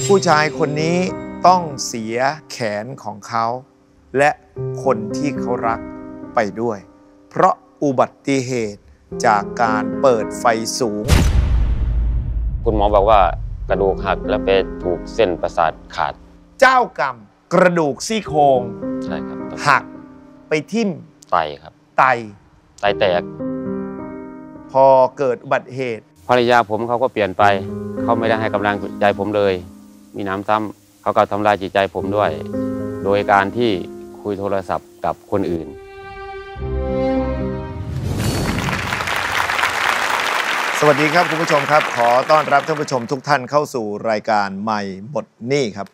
ผู้ชายคนนี้ต้องเสียแขนของเขาและคนที่เขารักไปด้วยเพราะอุบัติเหตุจากการเปิดไฟสูงคุณหมอบอกว่ากระดูกหักแล้วไปถูกเส้นประสาทขาดเจ้ากรรมกระดูกซี่โครงใช่ครับหักไปทิ่มไตครับไตแตกพอเกิดอุบัติเหตุภรรยาผมเขาก็เปลี่ยนไปเขาไม่ได้ให้กำลังใจผมเลยมีน้ำซ้ำเขาก็ทำลายจิตใจผมด้วยโดยการที่คุยโทรศัพท์กับคนอื่นสวัสดีครับคุณผู้ชมครับขอต้อนรับท่านผู้ชมทุกท่านเข้าสู่รายการใหม่หมดหนี้ครับ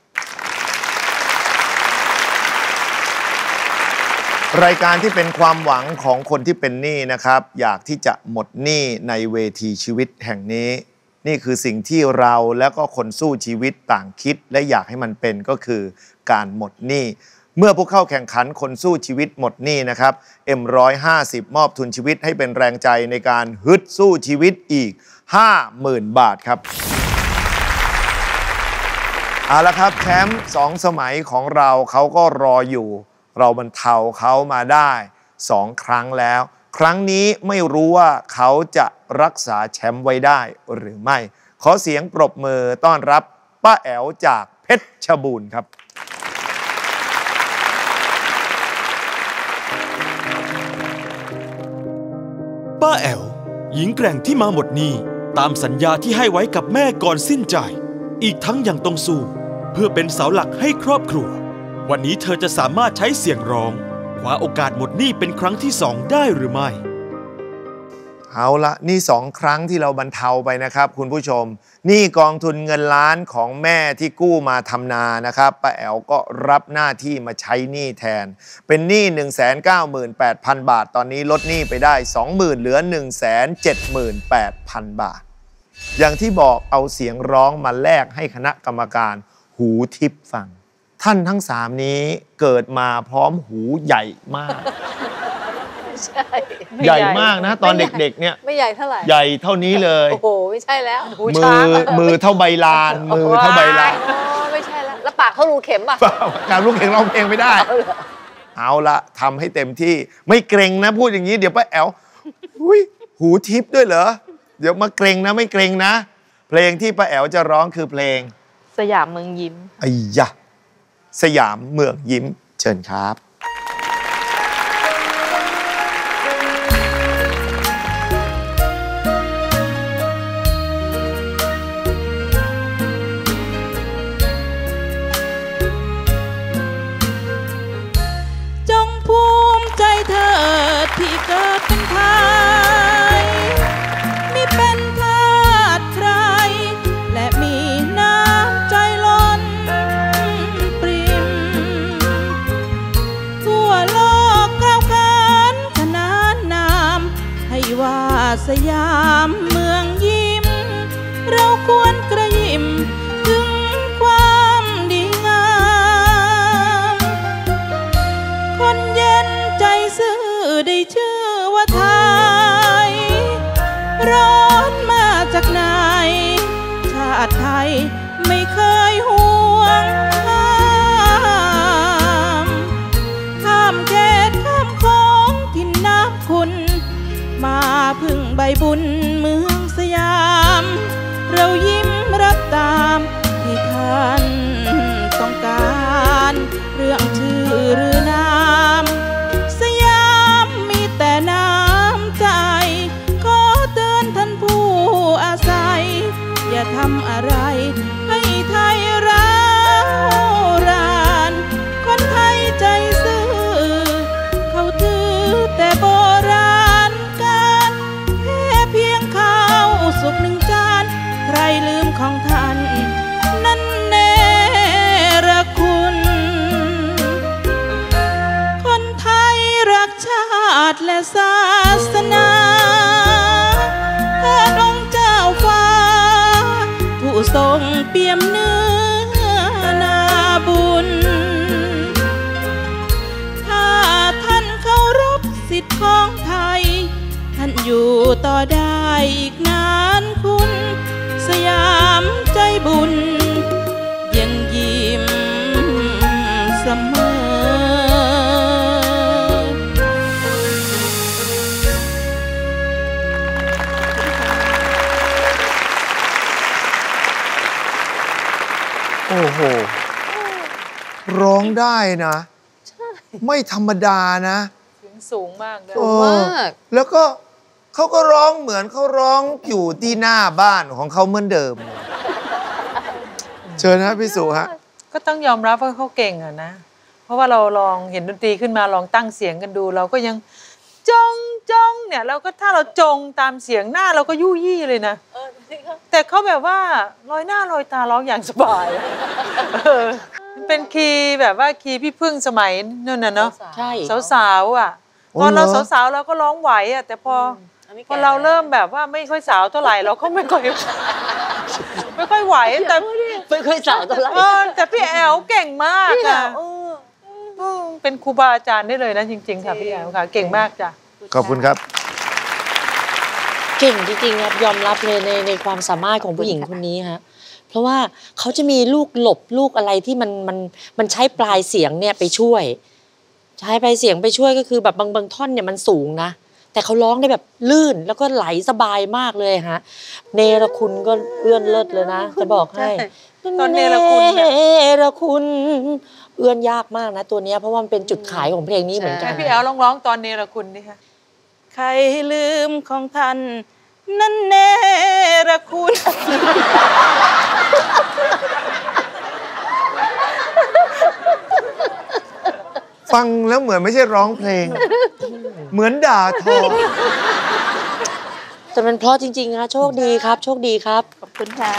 รายการที่เป็นความหวังของคนที่เป็นหนี้นะครับอยากที่จะหมดหนี้ในเวทีชีวิตแห่งนี้นี่คือสิ่งที่เราและก็คนสู้ชีวิตต่างคิดและอยากให้มันเป็นก็คือการหมดหนี้เมื่อผู้เข้าแข่งขันคนสู้ชีวิตหมดหนี้นะครับ M150 มอบทุนชีวิตให้เป็นแรงใจในการฮึดสู้ชีวิตอีก 50,000 บาทครับเอาละครับแชมป์2 สมัยของเราเขาก็รออยู่เราบรรเทาเขามาได้2 ครั้งแล้วครั้งนี้ไม่รู้ว่าเขาจะรักษาแชมป์ไว้ได้หรือไม่ขอเสียงปรบมือต้อนรับป้าแอ๋วจากเพชรบูรณ์ครับป้าแอ๋วหญิงแกร่งที่มาหมดหนี้ตามสัญญาที่ให้ไว้กับแม่ก่อนสิ้นใจอีกทั้งยังต้องสู้เพื่อเป็นเสาหลักให้ครอบครัววันนี้เธอจะสามารถใช้เสียงร้องคว้าโอกาสหมดหนี้เป็นครั้งที่2ได้หรือไม่เอาละนี่2 ครั้งที่เราบรรเทาไปนะครับคุณผู้ชมนี่กองทุนเงินล้านของแม่ที่กู้มาทำนานะครับป้าแอ๋วก็รับหน้าที่มาใช้หนี้แทนเป็นหนี้ 198,000 บาทตอนนี้ลดหนี้ไปได้ 20,000 เหลือ 178,000 บาทอย่างที่บอกเอาเสียงร้องมาแลกให้คณะกรรมการหูทิพย์ฟังท่านทั้ง3นี้เกิดมาพร้อมหูใหญ่มากใหญ่มากนะตอนเด็กๆเนี่ยไม่ใหญ่เท่าไหร่ใหญ่เท่านี้เลยโอ้โหไม่ใช่แล้วมือเท่าใบลานมือเท่าใบลานไม่ใช่แล้วปากเท่ารูเข็มป่ะการรูเข็มร้องเพลงไม่ได้เอาละทำให้เต็มที่ไม่เกรงนะพูดอย่างนี้เดี๋ยวป้าแอ๋วหูทิพย์ด้วยเหรอเดี๋ยวมาเกรงนะไม่เกรงนะเพลงที่ป้าแอ๋วจะร้องคือเพลงสยามเมืองยิ้มไอ้ยะสยามเมืองยิ้มเชิญครับจงภูมิใจเถิดที่เกิดเป็นไทยมิเป็นทาสใครและมีน้ำใจล้นปริมทั่วโลกกล่าวขานขนานนามให้ว่าสยามเมืองยิ้มเราควรกระยิ้มถึงความดีงามคนเย็นใจซื่อได้ชื่อว่าไทยร้อนมาจากไหนชาติไทยไม่เคยห่วงข้ามเขตข้ามของถิ่นน้ำคุณมาพึ่งใบบุญเมืองสยามเรายิ้มรับตามที่ท่านต้องการเรื่องชื่อหรือนามสยามมีแต่น้ำใจขอเตือนท่านผู้อาศัยอย่าทำอะไรให้ไทยร้าวรานคนไทยใจซื่อเขาถือแต่โบราณการแค่เพียงข้าวสุก1 จานใครลืมของท่านนั่นเนรคุณคนไทยรักชาติและศาสนาเทิดองค์เจ้าฟ้าผู้ทรงเปี่ยมเนื้อนาบุญถ้าท่านเคารพสิทธิ์ของไทยท่านอยู่ต่อได้อีกนานคุณสยามใจบุญโหร้องได้นะไม่ธรรมดานะเสียงสูงมากเลยสูงมากแล้วก็เขาก็ร้องเหมือนเขาร้องอยู่ที่หน้าบ้านของเขาเหมือนเดิมเชิญนะพี่สุฮะก็ต้องยอมรับว่าเขาเก่งอะนะเพราะว่าเราลองเห็นดนตรีขึ้นมาลองตั้งเสียงกันดูเราก็ยังจ้องเนี่ยเราก็ถ้าเราจงตามเสียงหน้าเราก็ยู่ยี่เลยนะแต่เขาแบบว่าลอยหน้าลอยตาร้องอย่างสบายมันเป็นคีย์แบบว่าคีย์พี่พึ่งสมัยนั่นน่ะเนาะใช่สาวๆอ่ะตอนเราสาวๆเราก็ร้องไหวอ่ะแต่พอเราเริ่มแบบว่าไม่ค่อยสาวเท่าไหร่เราก็ไม่ค่อยไหวแต่ไม่ค่อยสาวเท่าไหร่แต่พี่แอลเก่งมากอ่ะเป็นครูบาอาจารย์ได้เลยนะจริงๆค่ะพี่แอลค่ะเก่งมากจ้ะขอบคุณครับเก่งจริงๆครับยอมรับเลยในความสามารถของผู้หญิงคนนี้ฮะเพราะว่าเขาจะมีลูกหลบลูกอะไรที่มันใช้ปลายเสียงเนี่ยไปช่วยใช้ปลายเสียงไปช่วยก็คือแบบบางท่อนเนี่ยมันสูงนะแต่เขาร้องได้แบบลื่นแล้วก็ไหลสบายมากเลยฮะเนรคุณก็เอื้อนเลิศเลยนะจะบอกให้ตอนเนรคุณเอื้อนยากมากนะตัวนี้เพราะว่ามันเป็นจุดขายของเพลงนี้เหมือนกันพี่แอลร้องตอนเนรคุณดิค่ะใครลืมของท่านนั่นเนรคุณฟังแล้วเหมือนไม่ใช่ร้องเพลงเหมือนด่าทอแต่มันเพราะจริงๆนะโชคดีครับโชคดีครับขอบคุณค่ะ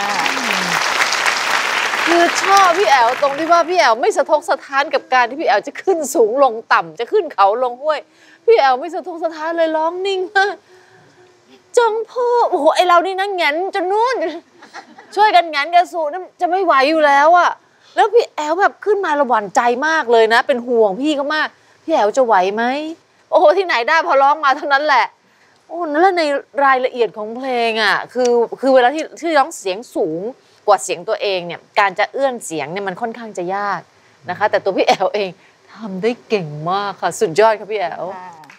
คือชอบพี่แอลตรงที่ว่าพี่แอลไม่สะทกสะท้านกับการที่พี่แอลจะขึ้นสูงลงต่ำจะขึ้นเขาลงห้วยพี่แอลไม่สะทกสะท้านเลยร้องนิ่งมากจงพ่อโอ้โหไอเรานี่นั่งแงนจนนู่นช่วยกันแงนกันสูนั่นจะไม่ไหวอยู่แล้วอะแล้วพี่แอลแบบขึ้นมาระหวั่นใจมากเลยนะเป็นห่วงพี่เขามากพี่แอลจะไหวไหมโอ้โหที่ไหนได้พอร้องมาเท่านั้นแหละโอ้แล้วในรายละเอียดของเพลงอ่ะคือเวลาที่ร้องเสียงสูงกว่าเสียงตัวเองเนี่ยการจะเอื้อนเสียงเนี่ยมันค่อนข้างจะยากนะคะแต่ตัวพี่แอลเองทำได้เก่งมากค่ะสุดยอดค่ะพี่แอล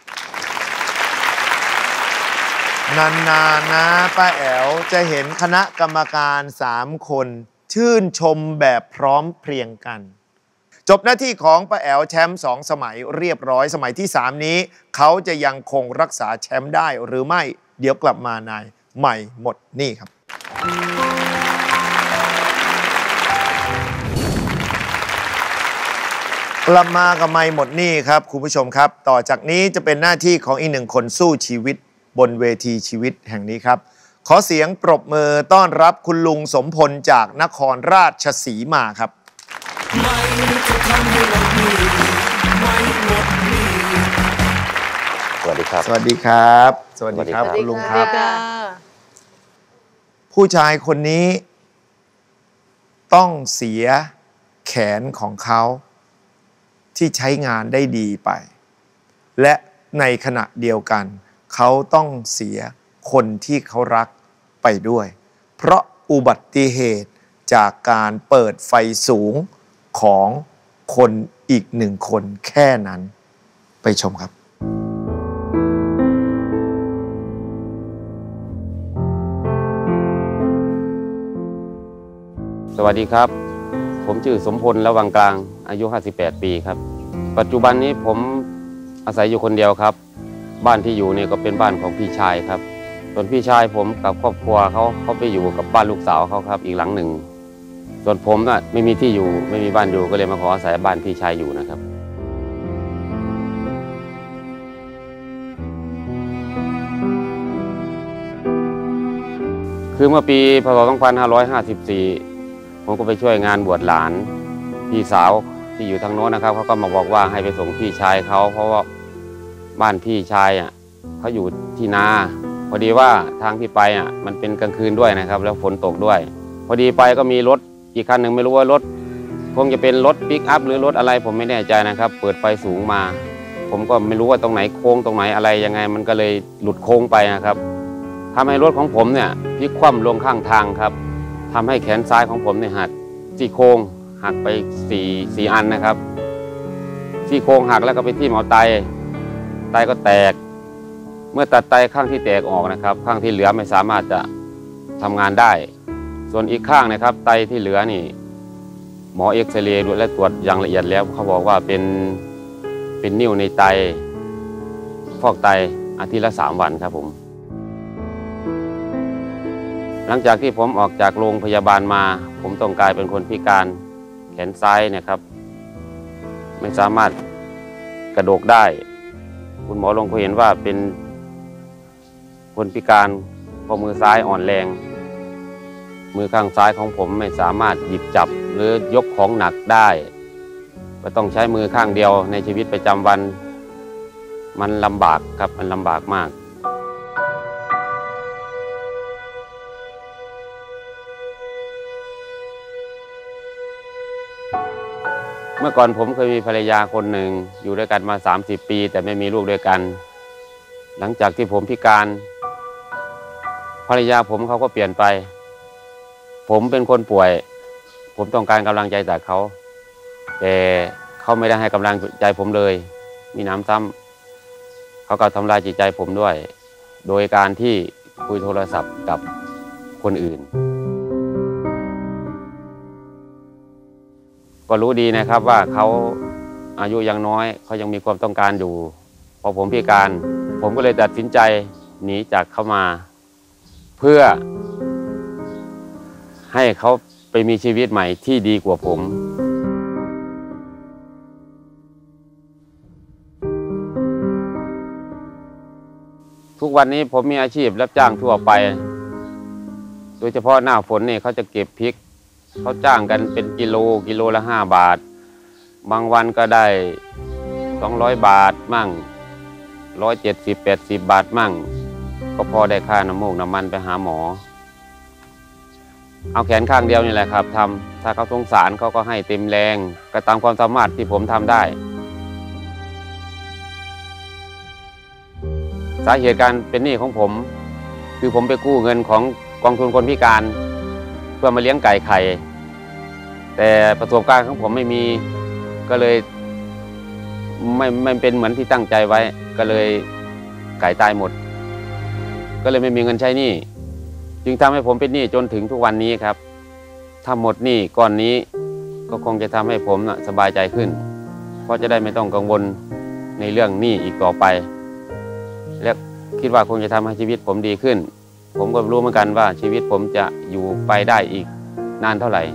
นานๆนะป้าแอ๋วจะเห็นคณะกรรมการ3 คนชื่นชมแบบพร้อมเพรียงกันจบหน้าที่ของป้าแอ๋วแชมป์2 สมัยเรียบร้อยสมัยที่3นี้เขาจะยังคงรักษาแชมป์ได้หรือไม่เดี๋ยวกลับมาในใหม่หมดหนี้ครับกลับมากับไม่หมดหนี้ครับคุณผู้ชมครับต่อจากนี้จะเป็นหน้าที่ของอีก1 คนสู้ชีวิตบนเวทีชีวิตแห่งนี้ครับขอเสียงปรบมือต้อนรับคุณลุงสมพลจากนครราชสีมาครับสวัสดีครับสวัสดีครับสวัสดีครับคุณลุงครับผู้ชายคนนี้ต้องเสียแขนของเขาที่ใช้งานได้ดีไปและในขณะเดียวกันเขาต้องเสียคนที่เขารักไปด้วยเพราะอุบัติเหตุจากการเปิดไฟสูงของคนอีก1 คนแค่นั้นไปชมครับสวัสดีครับผมชื่อสมพลระวังกลางอายุ58 ปีครับปัจจุบันนี้ผมอาศัยอยู่คนเดียวครับบ้านที่อยู่เนี่ยก็เป็นบ้านของพี่ชายครับส่วนพี่ชายผมกับครอบครัวเขาไปอยู่กับบ้านลูกสาวเขาครับอีกหลังหนึ่งส่วนผมน่ะไม่มีที่อยู่ไม่มีบ้านอยู่ก็เลยมาขออาศัยบ้านพี่ชายอยู่นะครับคือเมื่อปีพ.ศ. 2554ผมก็ไปช่วยงานบวชหลานพี่สาวที่อยู่ทางโน้นนะครับเขาก็มาบอกว่าให้ไปส่งพี่ชายเขาเพราะว่าบ้านพี่ชายอ่ะเขาอยู่ที่นาพอดีว่าทางที่ไปอ่ะมันเป็นกลางคืนด้วยนะครับแล้วฝนตกด้วยพอดีไปก็มีรถอีกคันหนึ่งไม่รู้ว่ารถคงจะเป็นรถปิกอัพหรือรถอะไรผมไม่แน่ใจนะครับเปิดไฟสูงมาผมก็ไม่รู้ว่าตรงไหนโค้งตรงไหนอะไรยังไงมันก็เลยหลุดโค้งไปนะครับทำให้รถของผมเนี่ยพลิกคว่ำลงข้างทางครับทำให้แขนซ้ายของผมเนี่ยหักซี่โครงหักไป4 อันนะครับซี่โครงหักแล้วก็ไปทิ่มเอาไตก็แตกเมื่อตัดไตข้างที่แตกออกนะครับข้างที่เหลือไม่สามารถจะทำงานได้ส่วนอีกข้างนะครับไตที่เหลือนี่หมอเอ็กซเรย์และตรวจอย่างละเอียดแล้วเขาบอกว่าเป็นนิ่วในไตฟอกไตอาทิตย์ละ3 วันครับผมหลังจากที่ผมออกจากโรงพยาบาลมาผมต้องกลายเป็นคนพิการแขนซ้ายเนี่ยครับไม่สามารถกระโดดได้คุณหมอลงเขาเห็นว่าเป็นคนพิการเพราะมือซ้ายอ่อนแรงมือข้างซ้ายของผมไม่สามารถหยิบจับหรือยกของหนักได้ก็ต้องใช้มือข้างเดียวในชีวิตประจำวันมันลำบากครับมันลำบากมากเมื่อก่อนผมเคยมีภรรยาคนหนึ่งอยู่ด้วยกันมา30 ปีแต่ไม่มีลูกด้วยกันหลังจากที่ผมพิการภรรยาผมเขาก็เปลี่ยนไปผมเป็นคนป่วยผมต้องการกำลังใจจากเขาแต่เขาไม่ได้ให้กำลังใจผมเลยมีน้ำซ้ำเขาก็ทำลายจิตใจผมด้วยโดยการที่คุยโทรศัพท์กับคนอื่นก็รู้ดีนะครับว่าเขาอายุยังน้อยเขายังมีความต้องการอยู่พอผมพิการผมก็เลยตัดสินใจหนีจากเขามาเพื่อให้เขาไปมีชีวิตใหม่ที่ดีกว่าผมทุกวันนี้ผมมีอาชีพรับจ้างทั่วไปโดยเฉพาะหน้าฝนนี่เขาจะเก็บพริกเขาจ้างกันเป็นกิโลละ5 บาทบางวันก็ได้200 บาทมั่ง170-80 บาทมั่งก็พอได้ค่าน้ำมูกน้ำมันไปหาหมอเอาแขนข้างเดียวนี่แหละครับทำถ้าเขาสงสารเขาก็ให้เต็มแรงก็ตามความสามารถที่ผมทำได้สาเหตุการเป็นหนี้ของผมคือผมไปกู้เงินของกองทุนคนพิการเพื่อมาเลี้ยงไก่ไข่แต่ประสบการณ์ของผมไม่มีก็เลยไม่เป็นเหมือนที่ตั้งใจไว้ก็เลยไก่ตายหมดก็เลยไม่มีเงินใช้หนี้จึงทำให้ผมเป็นหนี้จนถึงทุกวันนี้ครับถ้าหมดหนี้ก้อนนี้ก็คงจะทำให้ผมสบายใจขึ้นเพราะจะได้ไม่ต้องกังวลในเรื่องหนี้อีกต่อไปและคิดว่าคงจะทำให้ชีวิตผมดีขึ้นผมก็รู้เหมือนกันว่าชีวิตผมจะอยู่ไปได้อีกนานเท่าไหร่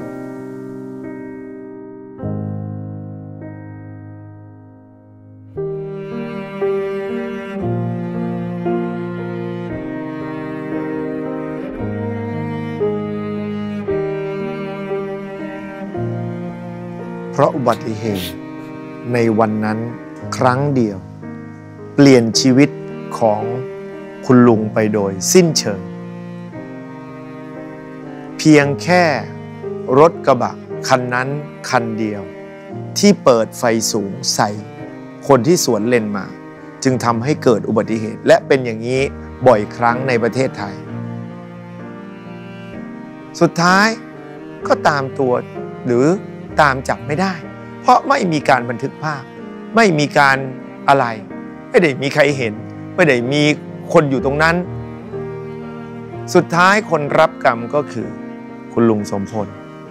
เพราะอุบัติเหตุในวันนั้นครั้งเดียวเปลี่ยนชีวิตของคุณลุงไปโดยสิ้นเชิงเพียงแค่รถกระบะคันนั้นคันเดียวที่เปิดไฟสูงใส่คนที่สวนเลนมาจึงทำให้เกิดอุบัติเหตุและเป็นอย่างนี้บ่อยครั้งในประเทศไทยสุดท้ายก็ตามตัวหรือตามจับไม่ได้เพราะไม่มีการบันทึกภาพไม่มีการอะไรไม่ได้มีใครเห็นไม่ได้มีคนอยู่ตรงนั้นสุดท้ายคนรับกรรมก็คือคุณลุงสมพล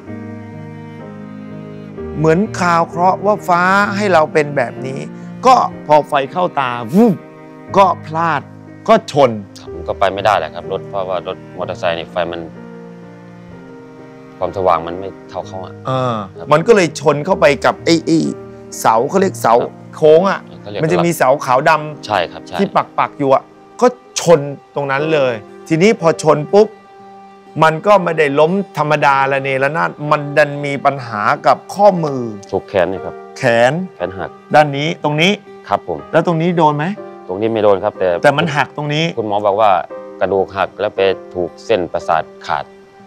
เหมือนข่าวเคราะห์ว่าฟ้าให้เราเป็นแบบนี้ก็พอไฟเข้าตาวุ้บก็พลาดก็ชนผมก็ไปไม่ได้แหละครับรถเพราะว่ารถมอเตอร์ไซค์นี่ไฟมันความสว่างมันไม่เท่าเขามันก็เลยชนเข้าไปกับไอ้เสาเขาเรียกเสาโค้งอ่ะมันจะมีเสาขาวดำใช่ครับใช่ที่ปักอยู่อ่ะก็ชนตรงนั้นเลยทีนี้พอชนปุ๊บมันก็ไม่ได้ล้มธรรมดาละเนระนาดมันดันมีปัญหากับข้อมือถูกแขนนี่ครับแขนหักด้านนี้ตรงนี้ครับผมแล้วตรงนี้โดนไหมตรงนี้ไม่โดนครับแต่มันหักตรงนี้คุณหมอบอกว่ากระดูกหักแล้วไปถูกเส้นประสาทขาด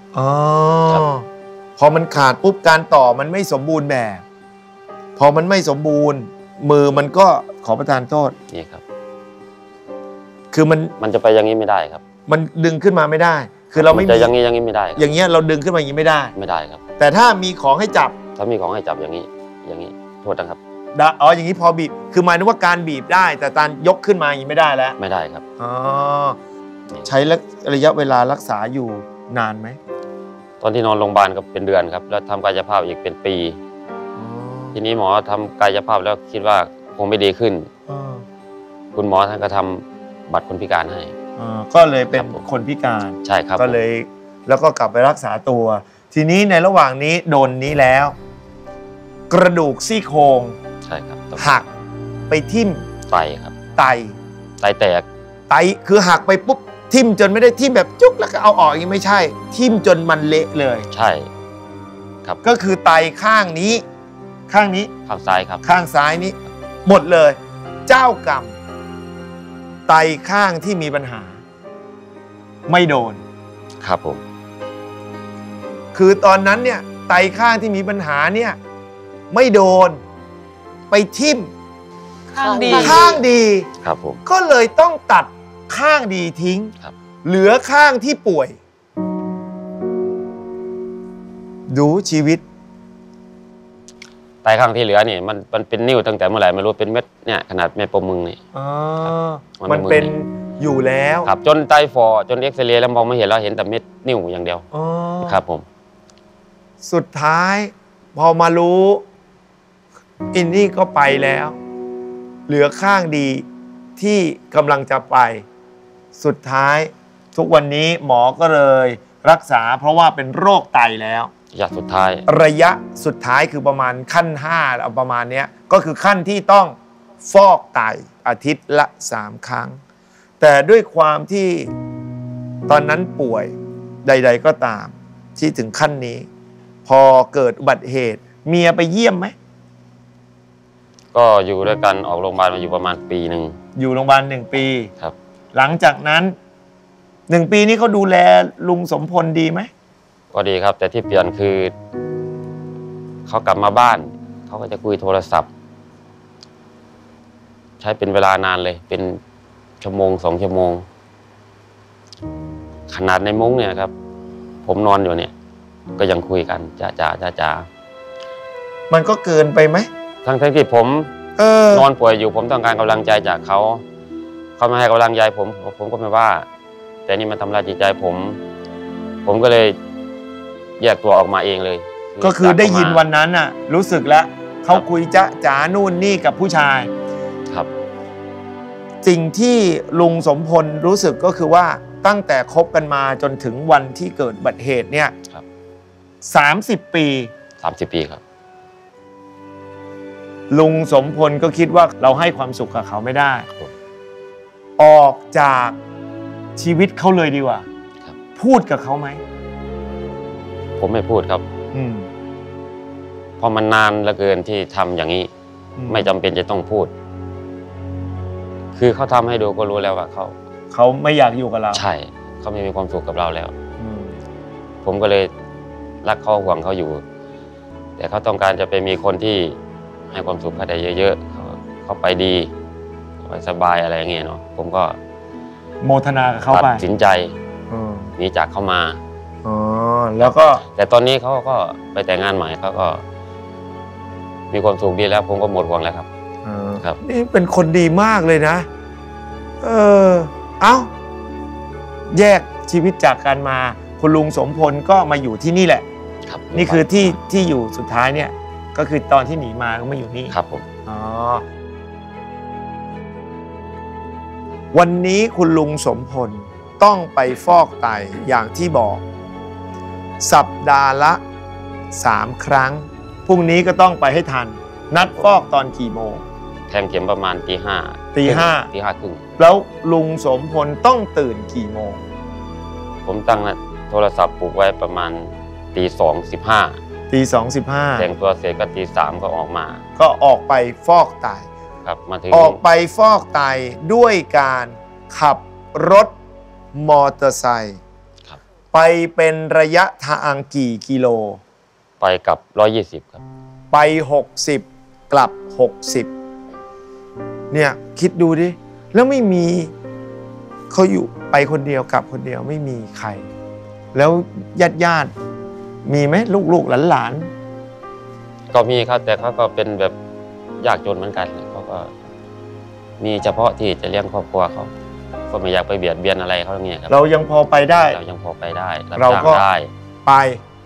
พอมันขาดปุ๊บการต่อมันไม่สมบูรณ์แบบพอมันไม่สมบูรณ์มือมันก็ขอประทานโทษนี่ครับคือมันจะไปอย่างนี้ไม่ได้ครับมันดึงขึ้นมาไม่ได้คือเราไม่จะอย่างนี้ไม่ได้อย่างเงี้ยเราดึงขึ้นมาอย่างนี้ไม่ได้ครับแต่ถ้ามีของให้จับถ้ามีของให้จับอย่างนี้โทษนะครับอย่างนี้พอบีบคือหมายถึงว่าการบีบได้แต่การยกขึ้นมาอย่างนี้ไม่ได้แล้วไม่ได้ครับใช้ระยะเวลารักษาอยู่นานไหมตอนที่นอนโรงพยาบาลก็เป็นเดือนครับแล้วทำกายภาพอีกเป็นปี ทีนี้หมอทำกายภาพแล้วคิดว่าคงไม่ดีขึ้นคุณหมอท่านก็ทำบัตรคนพิการให้ก็เลยเป็นคนพิการใช่ครับก็เลยแล้วก็กลับไปรักษาตัว ทีนี้ในระหว่างนี้โดนนี้แล้ว กระดูกซี่โครงใช่ครับหักไปทิ่มไตครับไตแตกไตคือหักไปปุ๊บทิ่มจนไม่ได้ทิ่มแบบจุ๊กแล้วก็เอาออกอย่างนี้ไม่ใช่ทิ่มจนมันเละเลยใช่ครับก็คือไตข้างนี้ข้างซ้ายครับข้างซ้ายนี้หมดเลยเจ้ากรรมไตข้างที่มีปัญหาไม่โดนครับผมคือตอนนั้นเนี่ยไตข้างที่มีปัญหาเนี่ยไม่โดนไปทิ่มข้างดีครับผมก็เลยต้องตัดข้างดีทิ้งเหลือข้างที่ป่วยดูชีวิตไตข้างที่เหลือนี่มันเป็นนิ่วตั้งแต่เมื่อไหร่ไม่รู้เป็นเม็ดเนี่ยขนาดเม็ดประมึงนี่มันเป็นอยู่แล้วครับจนไตฝ่อจนเอ็กซเรย์แล้วมองไม่เห็นแล้วเห็นแต่เม็ดนิ่วอย่างเดียวครับผมสุดท้ายพอมารู้อินนี่ก็ไปแล้วเหลือข้างดีที่กำลังจะไปสุดท้ายทุกวันนี้หมอก็เลยรักษาเพราะว่าเป็นโรคไตแล้วระยะสุดท้ายคือประมาณขั้น5เอาประมาณนี้ก็คือขั้นที่ต้องฟอกไตอาทิตย์ละ3 ครั้งแต่ด้วยความที่ตอนนั้นป่วยใดๆก็ตามที่ถึงขั้นนี้พอเกิดอุบัติเหตุเมียไปเยี่ยมไหมก็อยู่ด้วยกันออกโรงพยาบาลมาอยู่ประมาณปีหนึ่งอยู่โรงพยาบาล1 ปีครับหลังจากนั้น1 ปีนี้เขาดูแลลุงสมพลดีไหมก็ดีครับแต่ที่เปลี่ยนคือเขากลับมาบ้านเขาก็จะคุยโทรศัพท์ใช้เป็นเวลานานเลยเป็นชั่วโมง2 ชั่วโมงขนาดในมุ้งเนี่ยครับผมนอนอยู่เนี่ยก็ยังคุยกันจ้ามันก็เกินไปไหมทั้งที่ผมนอนป่วยอยู่ผมต้องการกำลังใจจากเขาไม่ให้กำลังใจผมก็ไม่ว่าแต่นี่มันทำลายจิตใจผมก็เลยแยกตัวออกมาเองเลยก็คือได้ยินวันนั้นน่ะรู้สึกแล้วเขาคุยจ๋านู่นนี่กับผู้ชายครับสิ่งที่ลุงสมพลรู้สึกก็คือว่าตั้งแต่คบกันมาจนถึงวันที่เกิดอุบัติเหตุเนี่ย30 ปีครับลุงสมพลก็คิดว่าเราให้ความสุขกับเขาไม่ได้ออกจากชีวิตเขาเลยดีกว่าพูดกับเขาไหมผมไม่พูดครับเพราะมันนานเหลือเกินที่ทำอย่างนี้ไม่จำเป็นจะต้องพูดคือเขาทำให้ดูก็รู้แล้วว่าเขาไม่อยากอยู่กับเราใช่เขาไม่มีความสุขกับเราแล้วผมก็เลยรักเขาหวังเขาอยู่แต่เขาต้องการจะไปมีคนที่ให้ความสุขเขาได้เยอะๆเขาไปดีสบายอะไรอย่างเงี้ยเนาะผมก็โมทนากับเขาไปตัดสินใจหนีจากเขามาแล้วก็แต่ตอนนี้เขาก็ไปแต่งงานใหม่เขาก็มีความสุขดีแล้วผมก็หมดห่วงแล้วครับครับนี่เป็นคนดีมากเลยนะแยกชีวิตจากกันมาคุณลุงสมพลก็มาอยู่ที่นี่แหละนี่คือที่อยู่สุดท้ายเนี่ยก็คือตอนที่หนีมาก็มาอยู่นี่ครับผมวันนี้คุณลุงสมพลต้องไปฟอกไตอย่างที่บอกสัปดาห์ละ3 ครั้งพรุ่งนี้ก็ต้องไปให้ทันนัดฟอกตอนกี่โมงแทงเข็มประมาณตี 5 ตี 5 ครึ่งแล้วลุงสมพลต้องตื่นกี่โมงผมตั้งโทรศัพท์ปลุกไว้ประมาณตี 2:15 ตี 2:15 แต่งตัวเสร็จก็ตี 3ก็ออกมาก็ออกไปฟอกไตครับมาถึงออกไปฟอกไตด้วยการขับรถมอเตอร์ไซค์ไปเป็นระยะทางกี่กิโลไปกับ120ครับไป60กลับ60เนี่ยคิดดูดิแล้วไม่มีเขาอยู่ไปคนเดียวกลับคนเดียวไม่มีใครแล้วญาติมีไหมลูกหลานก็มีครับแต่เขาก็เป็นแบบยากจนเหมือนกันเขาก็มีเฉพาะที่จะเลี้ยงครอบครัวเขาก็ไม่อยากไปเบียดเบียนอะไรเขาอย่างเงี้ยครับเรายังพอไปได้เราก็ไป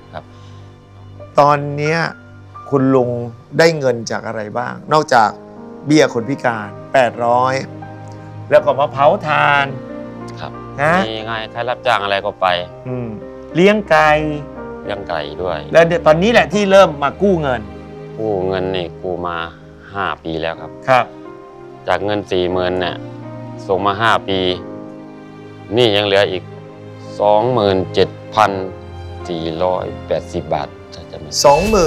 ตอนเนี้ยคุณลุงได้เงินจากอะไรบ้าง นอกจากเบี้ยคนพิการ800แล้วก็มาเผาทานครับนะมีงานใครรับจ้างอะไรก็ไปเลี้ยงไก่เลี้ยงไก่ด้วยแล้วเดี๋ยวตอนนี้แหละที่เริ่มมากู้เงินกู้เงินนี่กู้มา5 ปีแล้วครับครับจากเงิน40,000เนี่ยส่งมา5 ปีนี่ยังเหลืออีก 27,480 บาทถ้าจะไม่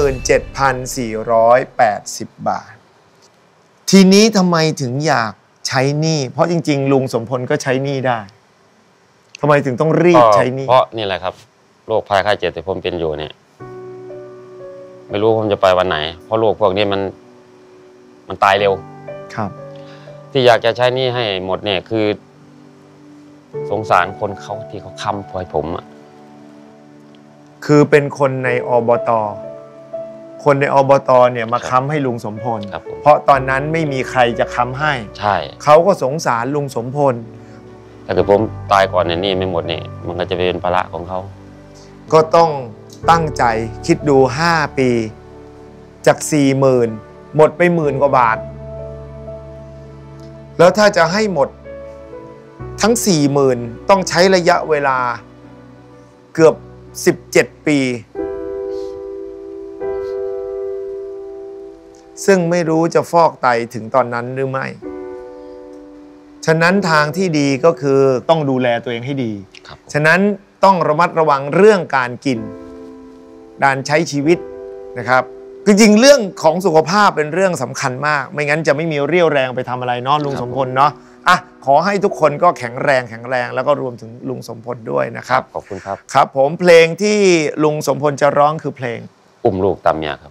27,480 บาท ทีนี้ทำไมถึงอยากใช้หนี้เพราะจริงๆลุงสมพลก็ใช้หนี้ได้ทำไมถึงต้องรีบใช้หนี้เพราะนี่แหละครับโรคภัยไข้เจ็บที่ผมเป็นอยู่เนี่ยไม่รู้ผมจะไปวันไหนเพราะโรคพวกนี้มันตายเร็วครับที่อยากจะใช้หนี้ให้หมดเนี่ยคือสงสารคนเขาที่เขาค้ำพอยผมอะคือเป็นคนในอบต.คนในอบต.เนี่ยมาค้ำให้ลุงสมพลครับผมเพราะตอนนั้นไม่มีใครจะค้ำให้ใช่เขาก็สงสารลุงสมพลถ้าเกิดผมตายก่อนเนี่ยหนี้ไม่หมดเนี่ยมันก็จะเป็นภาระของเขาก็ต้องตั้งใจคิดดู5 ปีจาก 40,000 หมดไป10,000 กว่าบาท แล้วถ้าจะให้หมดทั้ง 40,000 ต้องใช้ระยะเวลาเกือบ17 ปี ซึ่งไม่รู้จะฟอกไตถึงตอนนั้นหรือไม่ ฉะนั้นทางที่ดีก็คือต้องดูแลตัวเองให้ดีครับฉะนั้นต้องระมัดระวังเรื่องการกินการใช้ชีวิตนะครับจริงๆเรื่องของสุขภาพเป็นเรื่องสำคัญมากไม่งั้นจะไม่มีเรี่ยวแรงไปทำอะไรเนาะลุงสมพลเนาะอ่ะขอให้ทุกคนก็แข็งแรงแล้วก็รวมถึงลุงสมพลด้วยนะครับขอบคุณครับครับผมเพลงที่ลุงสมพลจะร้องคือเพลงอุ้มลูกตามเมียครับ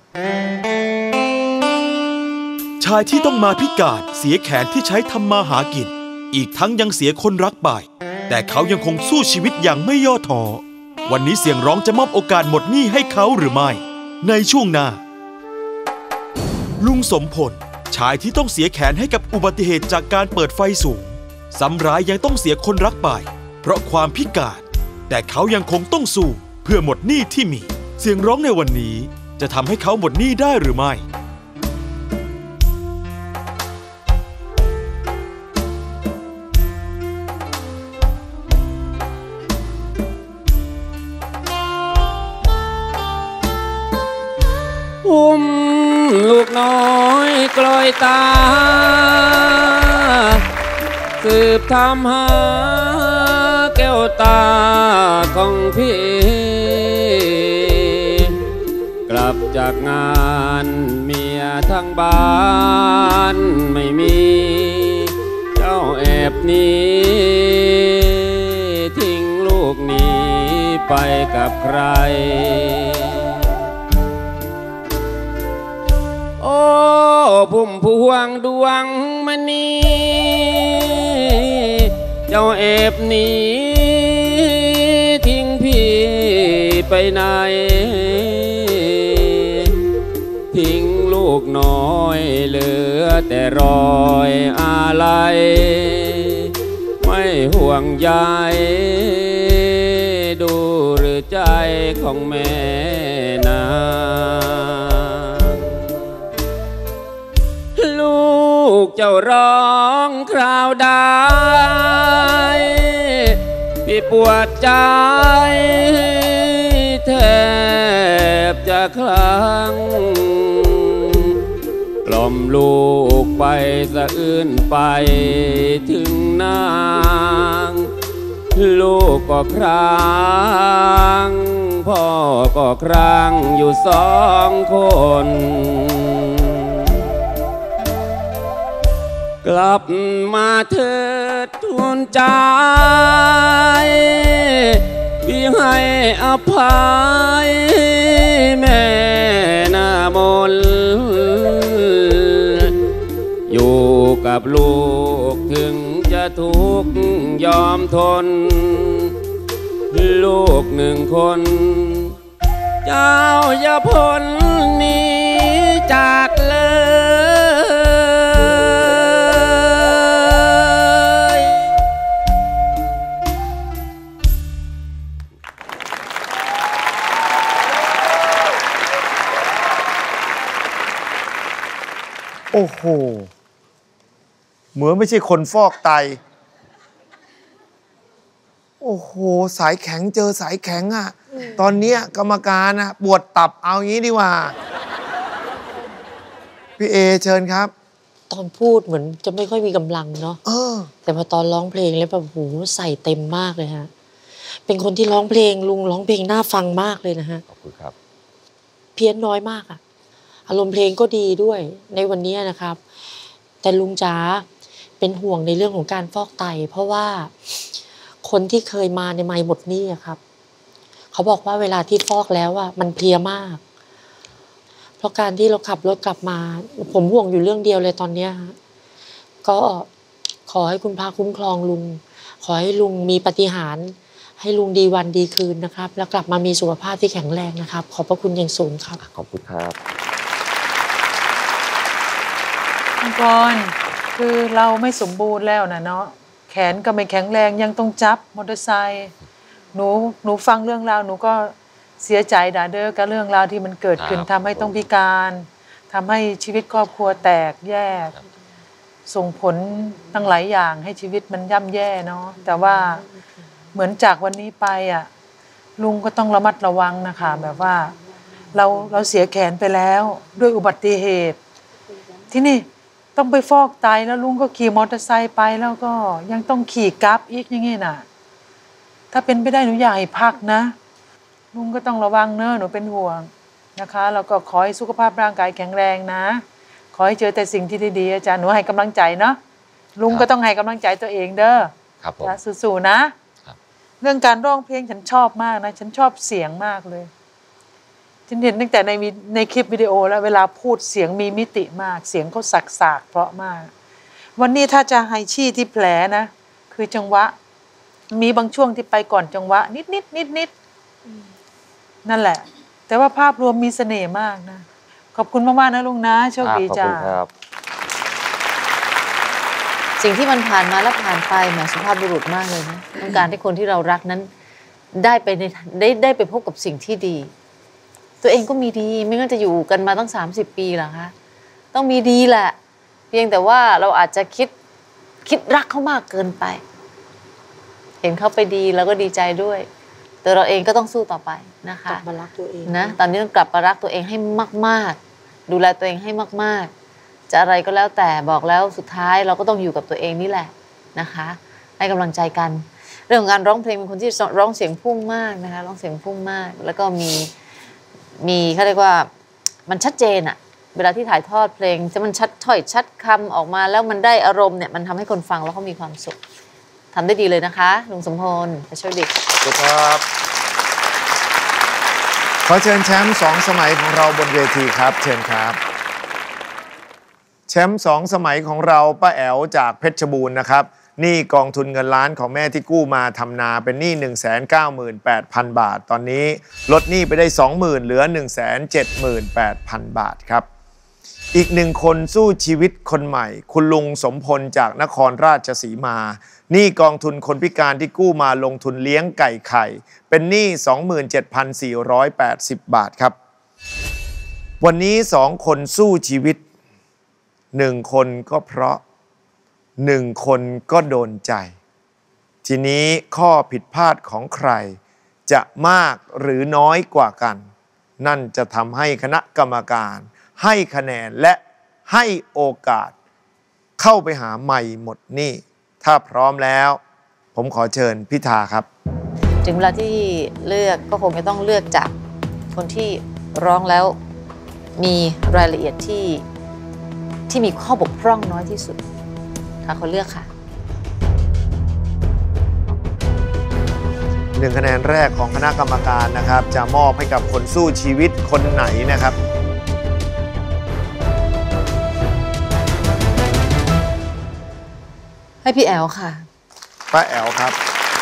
ชายที่ต้องมาพิการเสียแขนที่ใช้ทำมาหากินอีกทั้งยังเสียคนรักไปแต่เขายังคงสู้ชีวิตอย่างไม่ย่อท้อวันนี้เสียงร้องจะมอบโอกาสหมดหนี้ให้เขาหรือไม่ในช่วงหน้าลุงสมพลชายที่ต้องเสียแขนให้กับอุบัติเหตุจากการเปิดไฟสูงซ้ำร้ายยังต้องเสียคนรักไปเพราะความพิการแต่เขายังคงต้องสู้เพื่อหมดหนี้ที่มีเสียงร้องในวันนี้จะทำให้เขาหมดหนี้ได้หรือไม่อุ้มลูกน้อยกลอยตาสืบทำหาแก้วตาของพี่กลับจากงานเมียทั้งบ้านไม่มีเจ้าแอบหนีทิ้งลูกหนีไปกับใครโอ้พุ่มพวงดวงมณีเจ้าแอบหนีทิ้งพี่ไปไหนทิ้งลูกน้อยเหลือแต่รอยอาลัยไม่ห่วงใยดูหรือใจของแม่นาลูกเจ้าร้องคราวใดพี่ปวดใจแทบจะคลั่งกล่อมลูกไปสะอื้นไปถึงนางลูกก็ครางพ่อก็ครางอยู่2 คนกลับมาเถิดทูลใจพี่ให้อภัยแม่หน้ามนอยู่กับลูกถึงจะทุกข์ยอมทนลูก1 คนเจ้าอย่าพ้นหนีจากเลยโอ้โหเหมือนไม่ใช่คนฟอกไตโอ้โหสายแข็งเจอสายแข็งอ่ะตอนเนี้ยกรรมการอ่ะปวดตับเอางี้ดีกว่าพี่เอเชิญครับตอนพูดเหมือนจะไม่ค่อยมีกำลังเนาะแต่พอตอนร้องเพลงแล้วแบบโหใส่เต็มมากเลยฮะเป็นคนที่ร้องเพลงลุงร้องเพลงน่าฟังมากเลยนะฮะขอบคุณครับเพี้ยนน้อยมากอะอารมณ์เพลงก็ดีด้วยในวันนี้นะครับแต่ลุงจ๋าเป็นห่วงในเรื่องของการฟอกไตเพราะว่าคนที่เคยมาในไมค์หมดหนี้อะครับเขาบอกว่าเวลาที่ฟอกแล้วอะมันเพลียมากเพราะการที่เราขับรถกลับมาผมห่วงอยู่เรื่องเดียวเลยตอนเนี้ยก็ขอให้คุณพระคุ้มครองลุงขอให้ลุงมีปาฏิหาริย์ให้ลุงดีวันดีคืนนะครับแล้วกลับมามีสุขภาพที่แข็งแรงนะครับขอบพระคุณอย่างสูงครับขอบคุณครับคุณกรณ์คือเราไม่สมบูรณ์แล้วนะเนาะแขนก็ไม่แข็งแรงยังต้องจับมอเตอร์ไซค์หนูฟังเรื่องราวหนูก็เสียใจด่าเด้อกับเรื่องราวที่มันเกิดขึ้นทำให้ต้องพิการทำให้ชีวิตครอบครัวแตกแยกส่งผลตั้งหลายอย่างให้ชีวิตมันย่ำแย่เนาะแต่ว่าเหมือนจากวันนี้ไปอ่ะลุงก็ต้องระมัดระวังนะคะแบบว่าเราเสียแขนไปแล้วด้วยอุบัติเหตุที่นี่ต้องไปฟอกไตแล้วลุงก็ขี่มอเตอร์ไซค์ไปแล้วก็ยังต้องขี่กราฟอีกอย่างงี้น่ะถ้าเป็นไปได้หนูอยากให้พักนะลุงก็ต้องระวังเนอะหนูเป็นห่วงนะคะแล้วก็ขอให้สุขภาพร่างกายแข็งแรงนะขอให้เจอแต่สิ่งที่ดีๆอาจารย์หนูให้กำลังใจเนาะลุงก็ต้องให้กำลังใจตัวเองเด้อครับผมสู้ๆนะเรื่องการร้องเพลงฉันชอบมากนะฉันชอบเสียงมากเลยฉันเห็นตั้งแต่ในคลิปวิดีโอแล้วเวลาพูดเสียงมีมิติมากเสียงเขาสักๆเพราะมากวันนี้ถ้าจะให้ชี้ที่แผลนะคือจังหวะมีบางช่วงที่ไปก่อนจังหวะนิดนั่นแหละแต่ว่าภาพรวมมีเสน่ห์มากนะขอบคุณมากๆนะลุงนะโชคดีจ้าสิ่งที่มันผ่านมาแล้วผ่านไปแหมสุภาพบุรุษมากเลยนะต้องการให้คนที่เรารักนั้นได้ไปพบกับสิ่งที่ดีตัวเองก็มีดีไม่งั้นจะอยู่กันมาตั้ง30 ปีหรอคะต้องมีดีแหละเพียงแต่ว่าเราอาจจะคิดรักเขามากเกินไปเห็นเขาไปดีแล้วก็ดีใจด้วยแต่เราเองก็ต้องสู้ต่อไปนะคะกลับมารักตัวเองนะตอนนี้ต้องกลับมารักตัวเองให้มากๆดูแลตัวเองให้มากๆจะอะไรก็แล้วแต่บอกแล้วสุดท้ายเราก็ต้องอยู่กับตัวเองนี่แหละนะคะให้กำลังใจกันเรื่องของการร้องเพลงเป็นคนที่ร้องเสียงพุ่งมากนะคะร้องเสียงพุ่งมากแล้วก็มีเขาเรียกว่ามันชัดเจนอะเวลาที่ถ่ายทอดเพลงจะมันชัดถ้อยชัดคำออกมาแล้วมันได้อารมณ์เนี่ยมันทำให้คนฟังแล้วเขามีความสุขทำได้ดีเลยนะคะลุงสมพลโชคดีขอบคุณครับขอเชิญแชมป์2 สมัยของเราบนเวทีครับเชิญครับแชมป์2 สมัยของเราป้าแอ๋วจากเพชรบูรณ์นะครับหนี้กองทุนเงินล้านของแม่ที่กู้มาทำนาเป็นหนี้ 198,000 บาทตอนนี้ลดหนี้ไปได้ 20,000 เหลือ 178,000 บาทครับอีก1 คนสู้ชีวิตคนใหม่คุณลุงสมพลจากนครราชสีมาหนี้กองทุนคนพิการที่กู้มาลงทุนเลี้ยงไก่ไข่เป็นหนี้ 27,480 บาทครับวันนี้2 คนสู้ชีวิต1 คนก็เพราะ1 คนก็โดนใจทีนี้ข้อผิดพลาดของใครจะมากหรือน้อยกว่ากันนั่นจะทำให้คณะกรรมการให้คะแนนและให้โอกาสเข้าไปหาไมค์หมดหนี้ถ้าพร้อมแล้วผมขอเชิญพิธาครับถึงเวลาที่เลือกก็คงจะต้องเลือกจากคนที่ร้องแล้วมีรายละเอียดที่มีข้อบกพร่องน้อยที่สุดค่ะคนเลือกค่ะ 1 คะแนนแรกของคณะกรรมการนะครับจะมอบให้กับคนสู้ชีวิตคนไหนนะครับให้พี่แอ๋วค่ะป้าแอ๋วครับ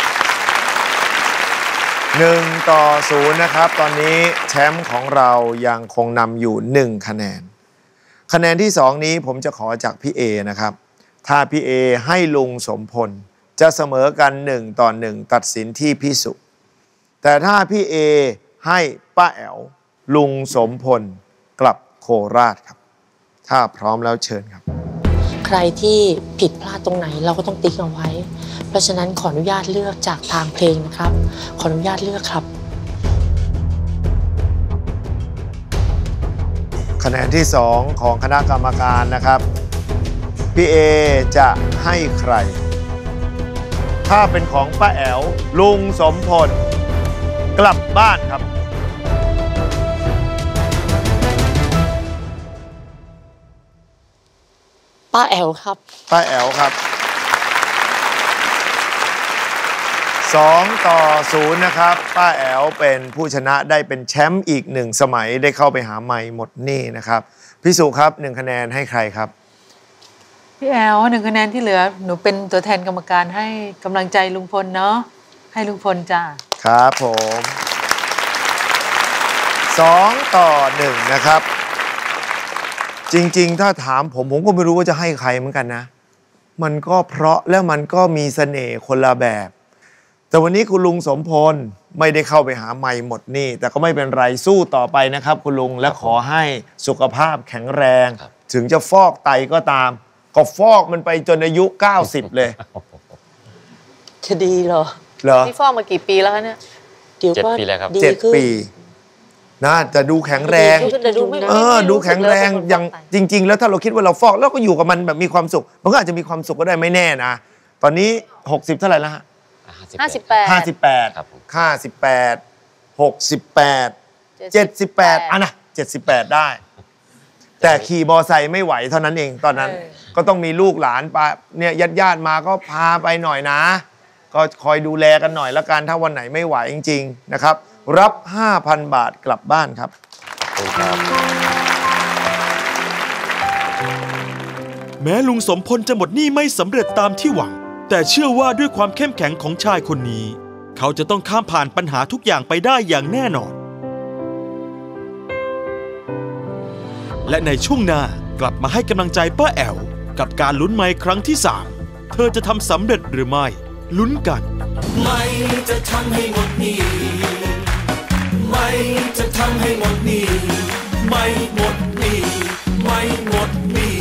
1-0นะครับตอนนี้แชมป์ของเรายังคงนำอยู่1 คะแนนคะแนนที่2นี้ผมจะขอจากพี่เอนะครับถ้าพี่เอให้ลุงสมพลจะเสมอกัน1-1ตัดสินที่พี่สุแต่ถ้าพี่เอให้ป้าแอ๋วลุงสมพลกลับโคราชครับถ้าพร้อมแล้วเชิญครับใครที่ผิดพลาดตรงไหนเราก็ต้องติ๊กเอาไว้ เพราะฉะนั้นขออนุญาตเลือกจากทางเพลงนะครับขออนุญาตเลือกครับคะแนนที่ 2 ของคณะกรรมการนะครับพี่เอจะให้ใคร ถ้าเป็นของป้าแอ๋วลุงสมพลกลับบ้านครับป้าแอ๋วครับป้าแอ๋วครับ2-0นะครับป้าแอ๋วเป็นผู้ชนะได้เป็นแชมป์อีก1 สมัยได้เข้าไปหาไมค์หมดหนี้นะครับพี่สุครับ1 คะแนนให้ใครครับพี่แอล1 คะแนนที่เหลือหนูเป็นตัวแทนกรรมการให้กำลังใจลุงพลเนาะให้ลุงพลจ้าครับผม2-1นะครับจริงๆถ้าถามผมก็ไม่รู้ว่าจะให้ใครเหมือนกันนะมันก็เพราะแล้วมันก็มีเสน่ห์คนละแบบแต่วันนี้คุณลุงสมพลไม่ได้เข้าไปหาไมค์หมดหนี้แต่ก็ไม่เป็นไรสู้ต่อไปนะครับคุณลุงและขอให้สุขภาพแข็งแรงถึงจะฟอกไตก็ตามก็ฟอกมันไปจนอายุ90เลยจะดีเหรอนี่ฟอกมากี่ปีแล้วคะเนี่ย 7 ปีแล้วครับ 7 ปีน่าจะดูแข็งแรงดูแข็งแรงอย่างจริงๆแล้วถ้าเราคิดว่าเราฟอกแล้วก็อยู่กับมันแบบมีความสุขมันก็อาจจะมีความสุขก็ได้ไม่แน่นะตอนนี้60เท่าไหร่แล้วฮะ58ครับ58 68 78อ่ะนะ78ได้แต่ขี่มอไซค์ไม่ไหวเท่านั้นเองตอนนั้นก็ต้องมีลูกหลานปะเนี่ยญาติมาก็พาไปหน่อยนะก็คอยดูแลกันหน่อยแล้วกันถ้าวันไหนไม่ไหวจริงๆนะครับรับ 5,000 บาทกลับบ้านครับแม้ลุงสมพลจะหมดหนี้ไม่สำเร็จตามที่หวังแต่เชื่อว่าด้วยความเข้มแข็งของชายคนนี้เขาจะต้องข้ามผ่านปัญหาทุกอย่างไปได้อย่างแน่นอนและในช่วงหน้ากลับมาให้กำลังใจป้าแอ๋วกับการลุ้นไมค์ครั้งที่ 3เธอจะทำสำเร็จหรือไม่ลุ้นกันไม่จะทำให้หมดหนี้ไม่จะทำให้หมดหนี้ไม่หมดหนี้ไม่หมดหนี้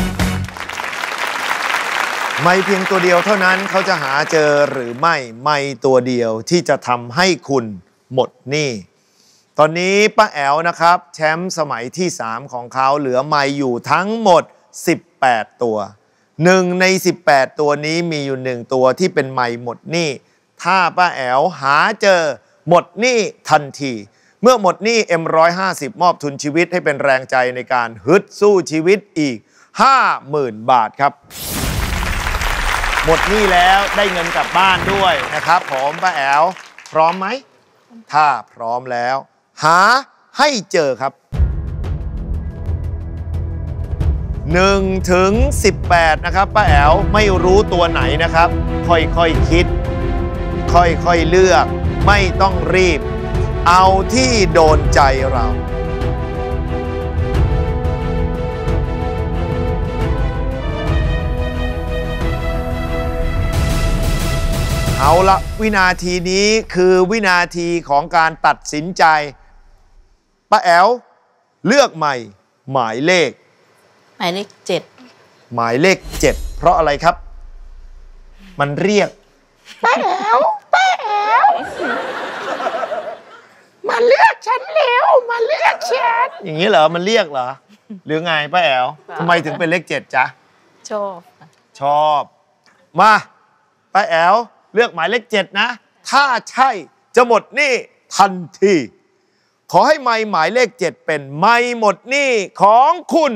ไม่เพียงตัวเดียวเท่านั้นเขาจะหาเจอหรือไม่ไม่ตัวเดียวที่จะทำให้คุณหมดหนี้ตอนนี้ป้าแอ๋วนะครับแชมป์สมัยที่ 3ของเขาเหลือไมค์อยู่ทั้งหมด18 ตัว1 ใน 18 ตัวนี้มีอยู่1 ตัวที่เป็นไมค์หมดหนี้ถ้าป้าแอ๋วหาเจอหมดหนี้ทันทีเมื่อหมดหนี้ M150 มอบทุนชีวิตให้เป็นแรงใจในการฮึดสู้ชีวิตอีก 50,000 บาทครับหมดหนี้แล้วได้เงินกลับบ้านด้วยนะครับผมป้าแอ๋วพร้อมไหมถ้าพร้อมแล้วหาให้เจอครับ1 ถึง 18นะครับป้าแอ๋วไม่รู้ตัวไหนนะครับค่อยๆคิดค่อยๆเลือกไม่ต้องรีบเอาที่โดนใจเราเอาละวินาทีนี้คือวินาทีของการตัดสินใจป้าแอ๋วเลือกใหม่หมายเลข7หมายเลข7เพราะอะไรครับมันเรียกป้าแอ๋วมาเลือกฉันเร็วมาเลือกฉันอย่างนี้เหรอมันเรียกเหรอหรือไงป้าแอ๋วทำไมถึงเป็นเลข7จ๊ะชอบมาป้าแอ๋วเลือกหมายเลข7นะถ้าใช่จะหมดหนี้ทันทีขอให้ไมค์หมายเลข7เป็นไมค์หมดหนี้ของคุณ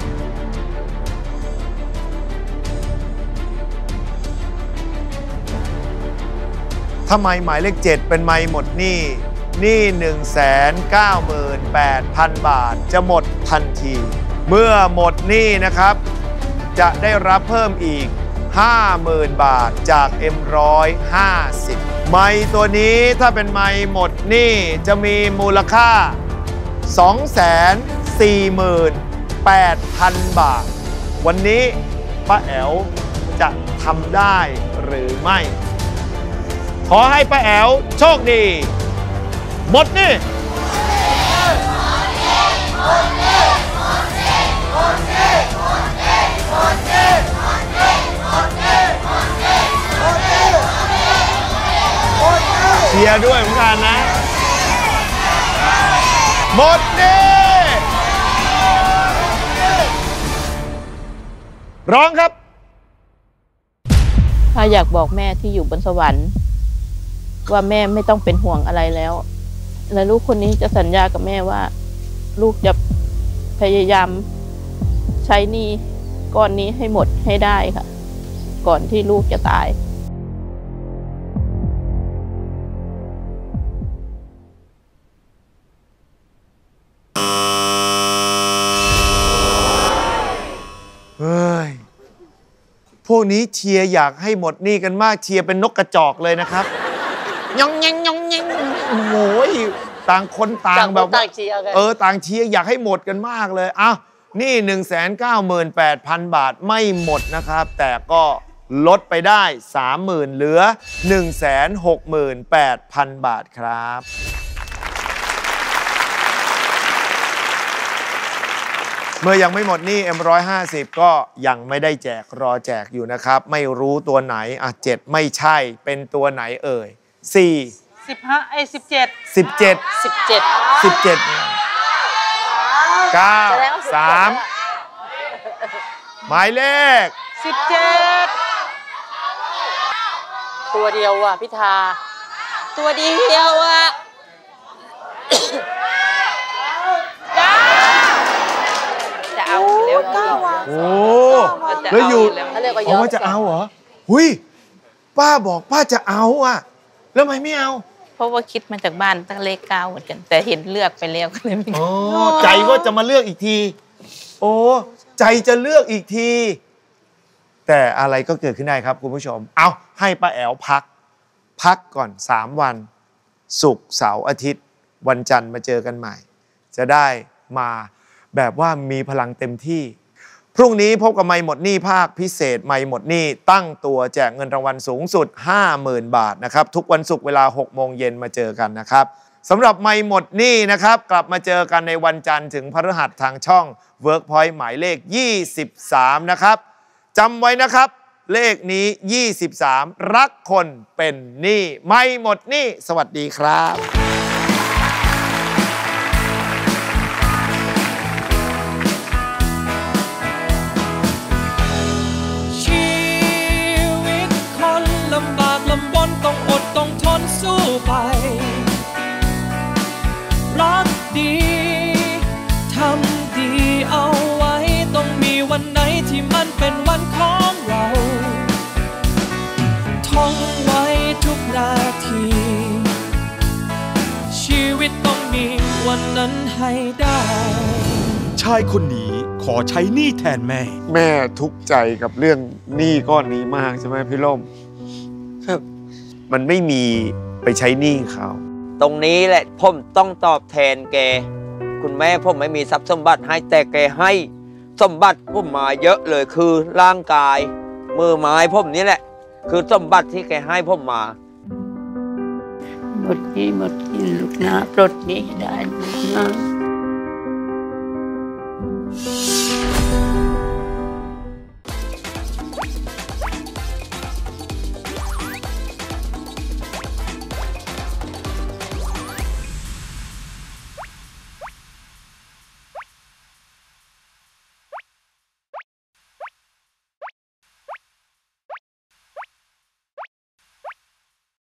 ถ้าไมค์หมายเลข7เป็นไมค์หมดหนี้198,000 บาทจะหมดทันทีเมื่อหมดหนี้นะครับจะได้รับเพิ่มอีก 50,000 บาทจาก M150 ไมค์ตัวนี้ถ้าเป็นไมค์หมดหนี้จะมีมูลค่า 248,000 บาทวันนี้ป้าแอ๋วจะทำได้หรือไม่ขอให้ป้าแอ๋วโชคดีหมดหนี้เชียร์ด้วยเหมือนกันนะหมดนี่ร้องครับถ้าอยากบอกแม่ที่อยู่บนสวรรค์ว่าแม่ไม่ต้องเป็นห่วงอะไรแล้วและลูกคนนี้จะสัญญากับแม่ว่าลูกจะพยายามใช้หนี้ก้อนนี้ให้หมดให้ได้ค่ะก่อนที่ลูกจะตายเฮ้ยพวกนี้เชียร์อยากให้หมดหนี้กันมากเชียร์เป็นนกกระจอกเลยนะครับยองแยงยองแยงโอ้โหต่างคนต่างแบบต่างเชียร์อยากให้หมดกันมากเลยอ้าวนี่ 198,000 บาทไม่หมดนะครับแต่ก็ลดไปได้ 30,000 เหลือ 168,000 บาทครับเมื่อยังไม่หมดหนี้ M150 ก็ยังไม่ได้แจกรอแจกอยู่นะครับไม่รู้ตัวไหน7ไม่ใช่เป็นตัวไหนเอ่ย4 15 17 9 3หมายเลข 17ตัวเดียวอ่ะพิธาตัวเดียวอ่ะจะเอาแล้วโอ้แล้วอยู่เพราะว่าจะเอาเหรอหุยป้าบอกป้าจะเอาอ่ะแล้วทำไมไม่เอาเพราะว่าคิดมาจากบ้านตั้งเลข9เหมือนกันแต่เห็นเลือกไปแล้วก็เลยไม่ใจก็จะมาเลือกอีกทีโอ้ใจจะเลือกอีกทีแต่อะไรก็เกิดขึ้นได้ครับคุณผู้ชมเอาให้ป้าแอ๋วพักก่อน3วันศุกร์เสาร์อาทิตย์วันจันทร์มาเจอกันใหม่จะได้มาแบบว่ามีพลังเต็มที่พรุ่งนี้พบกับไม่หมดหนี้ภาคพิเศษไม่หมดหนี้ตั้งตัวแจกเงินรางวัลสูงสุด 50,000 บาทนะครับทุกวันศุกร์เวลา 6 โมงเย็นมาเจอกันนะครับสำหรับไม่หมดหนี้นะครับกลับมาเจอกันในวันจันทร์ถึงพฤหัสทางช่อง Workpoint หมายเลข23นะครับจำไว้นะครับเลขนี้23รักคนเป็นหนี้ไม่หมดหนี้สวัสดีครับลำบนต้องอดต้องทนสู้ไปรักดีทำดีเอาไว้ต้องมีวันไหนที่มันเป็นวันของเราท่องไว้ทุกนาทีชีวิตต้องมีวันนั้นให้ได้ชายคนนี้ขอใช้หนี้แทนแม่ทุกข์ใจกับเรื่องหนี้ก้อนนี้มากใช่ไหมพี่ล่มมันไม่มีไปใช้หนี้เขาตรงนี้แหละผมต้องตอบแทนแกคุณแม่ผมไม่มีทรัพย์สมบัติให้แต่แกให้สมบัติผมมาเยอะเลยคือร่างกายมือไม้ผมนี่แหละคือสมบัติที่แกให้ผมมาหมดหนี้ลูกนะปลดหนี้ได้ลูกนะ